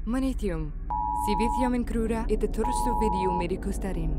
Manitium. Civitium in cruda et de turstu video medicus tarim.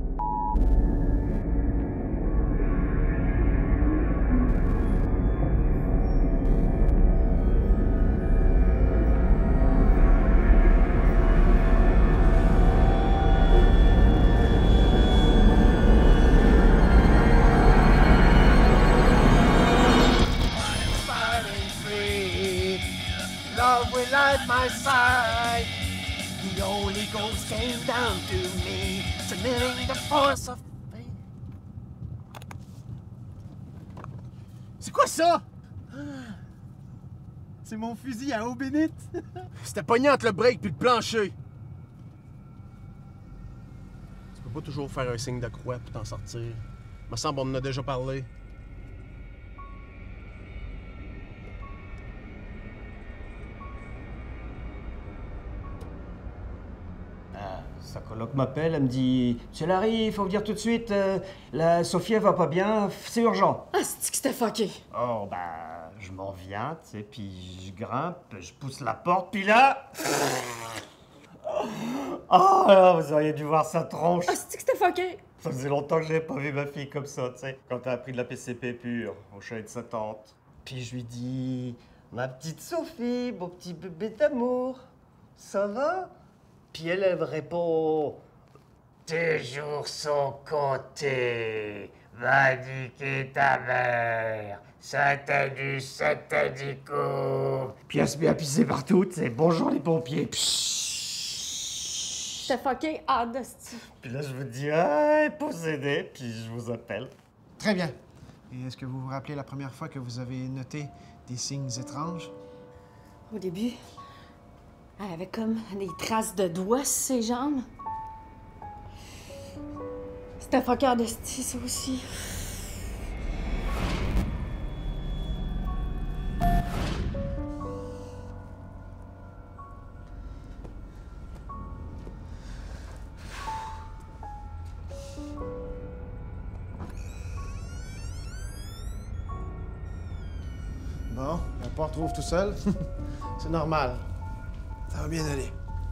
Love will light my side. The Holy Ghost came down to me, submitting the force of faith. C'est quoi ça? C'est mon fusil à eau bénite. C'était pogné entre le break puis le plancher. Tu peux pas toujours faire un signe de croix pour t'en sortir. Me semble on en a déjà parlé. Sa coloc m'appelle, elle me dit « Monsieur Larry, il faut venir tout de suite, la Sophie elle va pas bien, c'est urgent. » Ah, c'est que c'était fucké. Oh, ben, je m'en viens, tu sais, puis je grimpe, je pousse la porte, puis là... Oh, là, vous auriez dû voir sa tronche. Ah, c'est que c'était fucké. Ça faisait longtemps que j'avais pas vu ma fille comme ça, tu sais, quand elle a pris de la PCP pure, au chalet de sa tante. Puis je lui dis « Ma petite Sophie, mon petit bébé d'amour, ça va ?» Puis elle me répond « Tes jours sont comptés, va niquer ta mère, Satanus Satanicum. » Puis elle se met à pisser partout, tu sais, bonjour les pompiers. C'était fucké, ah, d'hostie. Puis là je vous dis « Ah, possédé », puis je vous appelle. Très bien. Et est-ce que vous vous rappelez la première fois que vous avez noté des signes étranges? Au début, elle avait comme des traces de doigts sur ses jambes. C'était fucké d'hostie, ça aussi. Bon, la porte ouvre tout seul. C'est normal. Ça va bien aller.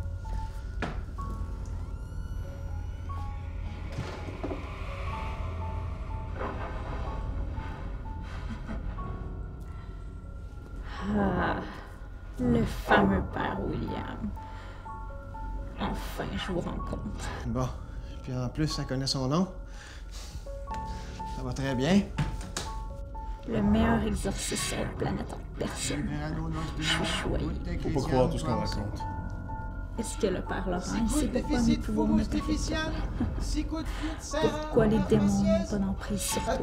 Ah, le fameux père William. Enfin, je vous rencontre. Bon, puis en plus, elle connaît son nom. Ça va très bien. Le meilleur exorciste sur la planète en personne. Je suis choyée. Faut pas croire tout ce qu'on raconte. Est-ce que le père Laurent sait pourquoi mes pouvoirs ne t'affectent pas? Pourquoi les démons n'ont pas d'emprise sur toi?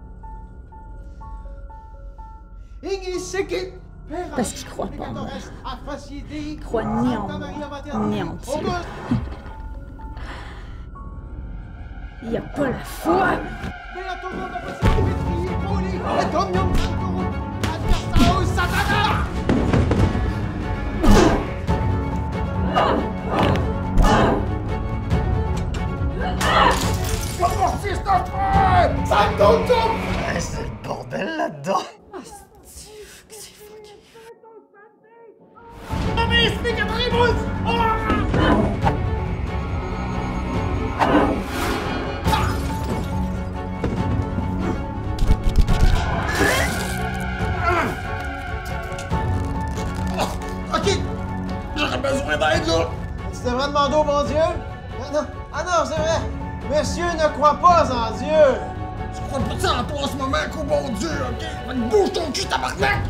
Parce qu'ils croient pas en moi. Ils croient ni en moi, ni en Dieu. Il n'y a pas la foi! C'est le bordel là-dedans. Ah, c'est fucké. OK! J'aurais besoin d'aide, là! Tu devrais demander au bon Dieu? Ah non, c'est vrai! Monsieur ne croit pas en Dieu! Tu crois pas ça en toi en ce moment qu'au bon Dieu, ok? Fait que bouge ton cul, tabarnak!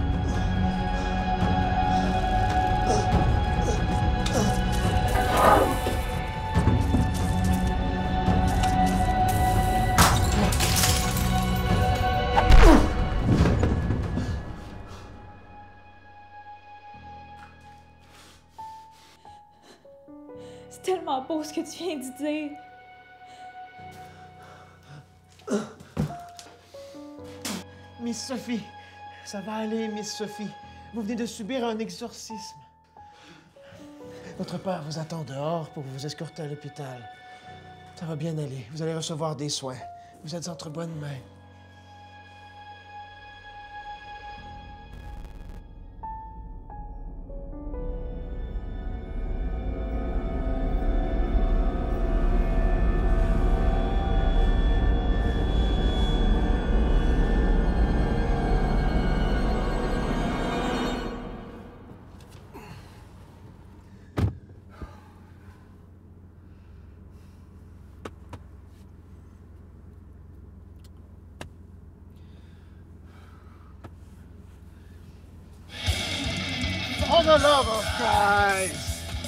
C'est tellement beau ce que tu viens de dire. Miss Sophie, ça va aller, Miss Sophie. Vous venez de subir un exorcisme. Votre père vous attend dehors pour vous escorter à l'hôpital. Ça va bien aller. Vous allez recevoir des soins. Vous êtes entre bonnes mains. the love of Christ.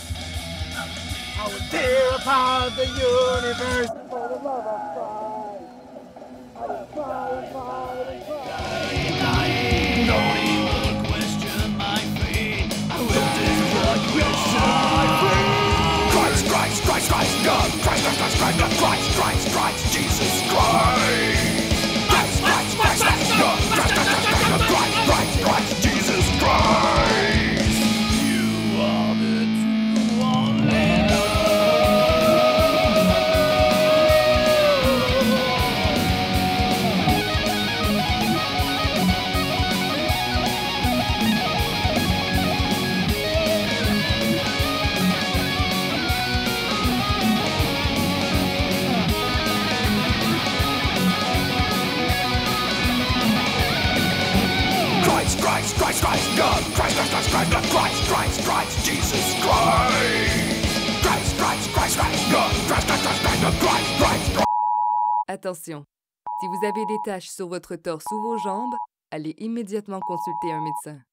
I will tear apart the universe for the love of Christ. I will cry and cry and cry. Don't even question my faith. I will destroy question my faith. Christ, Christ, Christ, Christ, God. Christ, Christ, Christ, Christ, God. Christ, Christ, Christ, Jesus Christ. Christ, Christ, Christ, Christ, God. Christ, Christ, Christ, Christ, God. Christ, Christ, Christ, Jesus Christ. You are the true only love. Christ, Christ, Christ, Christ, God. Christ, Christ, Christ, Christ, God. Christ, Christ, Christ, Jesus Christ. Christ, Christ, Christ, Christ, God. Christ, Christ, Christ, Christ, God. Christ, Christ, Christ. Attention, si vous avez des taches sur votre torse ou vos jambes, allez immédiatement consulter un médecin.